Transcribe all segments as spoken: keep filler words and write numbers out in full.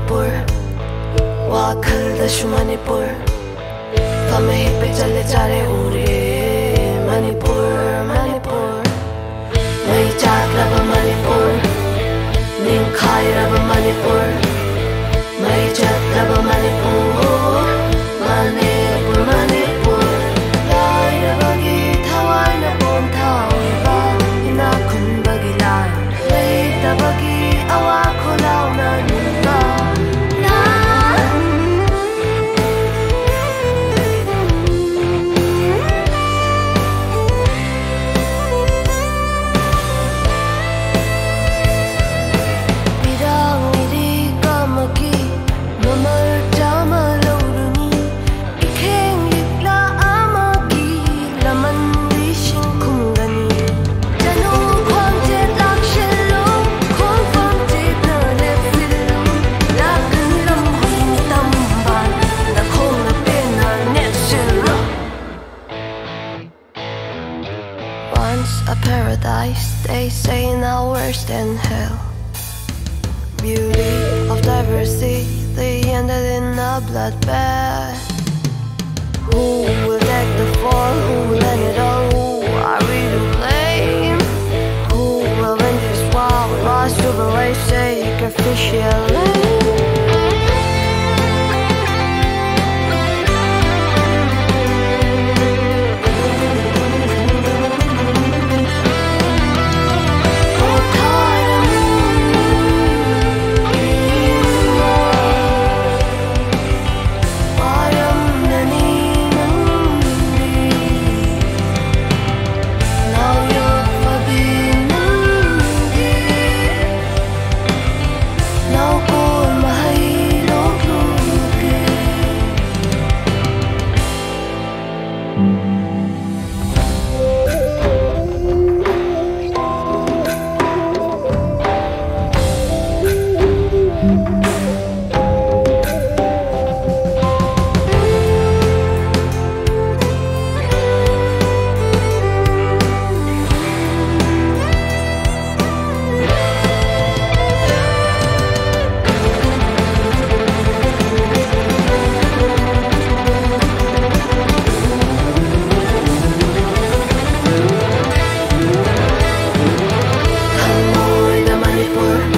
Manipur, Wakaldashu Manipur, Pamahipe Chale Chare Ure, Manipur, Manipur, Mai Chakraba Manipur, Nimkhairaba Manipur, Mai Chakraba Manipur, Manipur, Manipur, Lairabagi Thawaina Bon Thawiba, Inakunbagi Lai, Leitabagi Awakolauna Nunga. They say now worse than hell. Beauty of diversity, they ended in a bloodbath. Who will take the fall? Who will end it all? Who are we to blame? Who will win this war? Lost to the way sacrificially.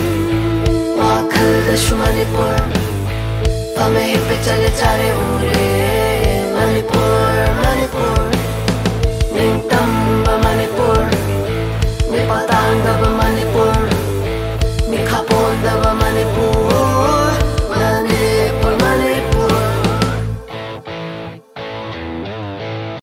Manipur, Pamahipe Chale Chare Ure.